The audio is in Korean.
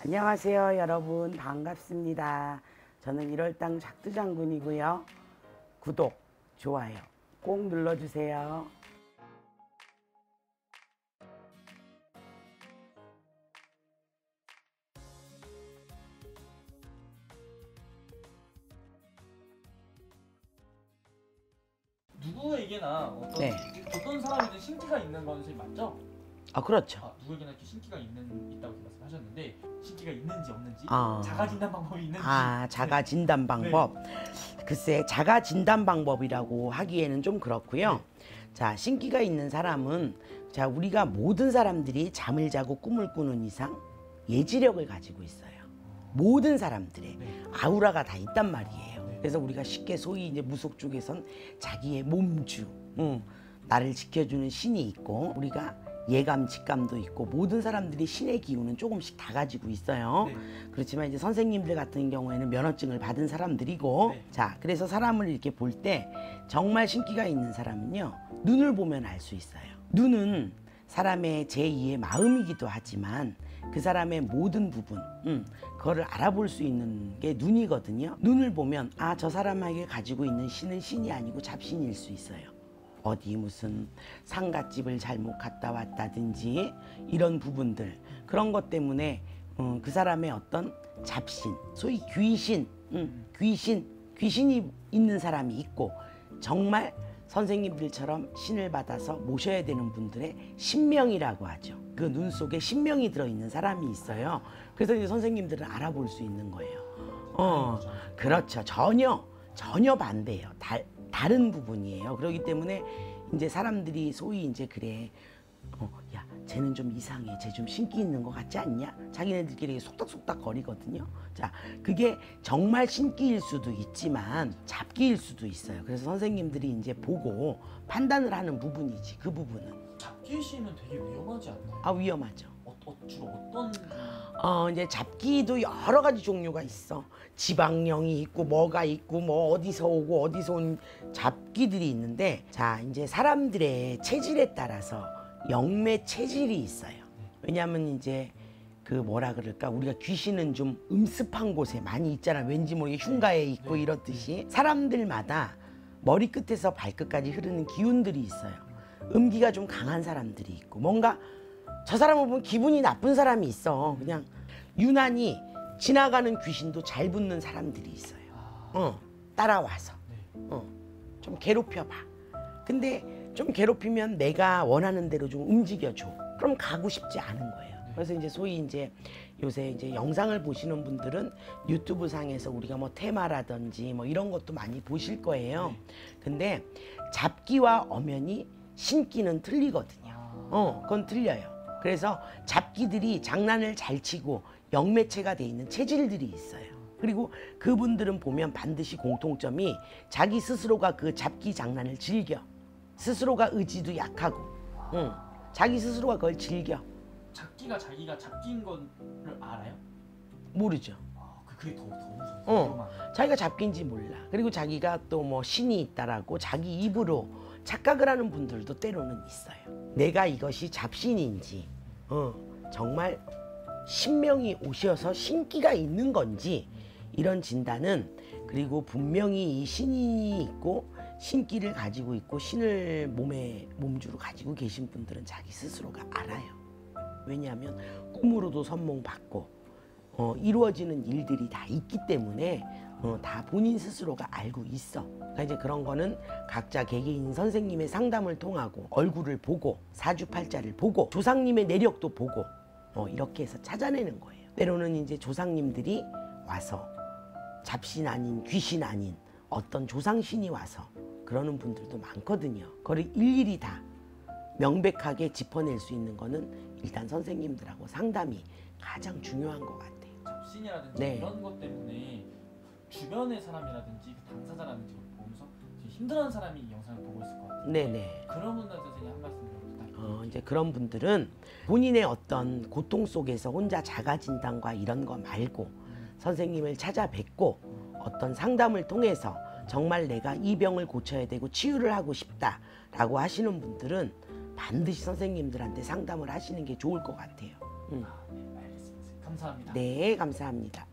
안녕하세요 여러분, 반갑습니다. 저는 1월당 작두장군이고요. 구독, 좋아요 꼭 눌러주세요. 누구에게나 어떤 사람이든 신기가 있는 건 선생님 맞죠? 그렇죠. 누구에게나 이렇게 신기가 있다고 말씀하셨는데 신기가 있는지 없는지 아. 자가 진단 방법이 있는지. 자가 진단 방법. 글쎄, 자가 진단 방법이라고 하기에는 좀 그렇고요. 자, 신기가 있는 사람은, 자, 우리가 모든 사람들이 잠을 자고 꿈을 꾸는 이상 예지력을 가지고 있어요. 모든 사람들의 아우라가 다 있단 말이에요. 그래서 우리가 쉽게 소위 이제 무속 쪽에선 자기의 몸주, 나를 지켜주는 신이 있고, 우리가 예감, 직감도 있고, 모든 사람들이 신의 기운은 조금씩 다 가지고 있어요. 그렇지만 이제 선생님들 같은 경우에는 면허증을 받은 사람들이고, 자, 그래서 사람을 이렇게 볼 때 정말 신기가 있는 사람은요, 눈을 보면 알 수 있어요. 눈은 사람의 제2의 마음이기도 하지만 그 사람의 모든 부분, 그거를 알아볼 수 있는 게 눈이거든요. 눈을 보면 저 사람에게 가지고 있는 신은 신이 아니고 잡신일 수 있어요. 어디 무슨 상갓집을 잘못 갔다 왔다든지 이런 부분들, 그런 것 때문에 그 사람의 어떤 잡신, 소위 귀신, 귀신이 있는 사람이 있고, 정말 선생님들처럼 신을 받아서 모셔야 되는 분들의 신명이라고 하죠. 그 눈 속에 신명이 들어있는 사람이 있어요. 그래서 이제 선생님들은 알아볼 수 있는 거예요. 그렇죠. 전혀 반대예요. 다른 부분이에요. 그렇기 때문에 이제 사람들이 소위 이제 그래, 야, 쟤는 좀 이상해, 쟤 좀 신기 있는 것 같지 않냐? 자기네들끼리 속닥속닥 거리거든요. 자, 그게 정말 신기일 수도 있지만 잡기일 수도 있어요. 그래서 선생님들이 이제 보고 판단을 하는 부분이지, 그 부분은. 잡귀신은 되게 위험하지 않나요? 위험하죠. 주로 어떤? 이제 잡기도 여러 가지 종류가 있어. 지방령이 있고 뭐가 있고 뭐 어디서 오고 어디서 온 잡기들이 있는데, 자, 이제 사람들의 체질에 따라서 영매 체질이 있어요. 왜냐하면 이제 그 뭐라 그럴까, 우리가 귀신은 좀 음습한 곳에 많이 있잖아. 왠지 모르게 흉가에 있고 이렇듯이 사람들마다 머리끝에서 발끝까지 흐르는 기운들이 있어요. 음기가 좀 강한 사람들이 있고, 뭔가 저 사람을 보면 기분이 나쁜 사람이 있어. 그냥 유난히 지나가는 귀신도 잘 붙는 사람들이 있어요. 따라와서 좀 괴롭혀봐. 근데 좀 괴롭히면 내가 원하는 대로 좀 움직여줘. 그럼 가고 싶지 않은 거예요. 그래서 이제 소위 이제 요새 이제 영상을 보시는 분들은 유튜브 상에서 우리가 뭐 테마라든지 뭐 이런 것도 많이 보실 거예요. 근데 잡기와 엄연히 신기는 틀리거든요. 그건 틀려요. 그래서 잡기들이 장난을 잘 치고 영매체가 돼 있는 체질들이 있어요. 그리고 그분들은 보면 반드시 공통점이 자기 스스로가 그 잡기 장난을 즐겨. 스스로가 의지도 약하고, 자기 스스로가 그걸 즐겨. 잡기가 자기가 잡기인 걸 알아요? 모르죠. 그게 더 무서워. 자기가 잡기인지 몰라. 그리고 자기가 또 뭐 신이 있다라고 자기 입으로 착각을 하는 분들도 때로는 있어요. 내가 이것이 잡신인지, 정말 신명이 오셔서 신기가 있는 건지, 이런 진단은, 그리고 분명히 이 신이 있고 신기를 가지고 있고 신을 몸주로 가지고 계신 분들은 자기 스스로가 알아요. 왜냐하면 꿈으로도 선몽받고 이루어지는 일들이 다 있기 때문에 다 본인 스스로가 알고 있어. 그러니까 이제 그런 거는 각자 개개인 선생님의 상담을 통하고 얼굴을 보고 사주팔자를 보고 조상님의 내력도 보고 이렇게 해서 찾아내는 거예요. 때로는 이제 조상님들이 와서 잡신 아닌 귀신 아닌 어떤 조상신이 와서 그러는 분들도 많거든요. 그걸 일일이 다 명백하게 짚어낼 수 있는 거는 일단 선생님들하고 상담이 가장 중요한 것 같아요. 잡신이라든지 이런 것 때문에 주변의 사람이라든지 당사자라든지 보면서 힘들어하는 사람이 이 영상을 보고 있을 것 같아요. 네네. 그런 분들한테 선생님 한 말씀 부탁드립니다. 이제 그런 분들은 본인의 어떤 고통 속에서 혼자 자가 진단과 이런 거 말고 선생님을 찾아뵙고 어떤 상담을 통해서 정말 내가 이 병을 고쳐야 되고 치유를 하고 싶다라고 하시는 분들은 반드시 선생님들한테 상담을 하시는 게 좋을 것 같아요. 네, 알겠습니다. 감사합니다. 네, 감사합니다.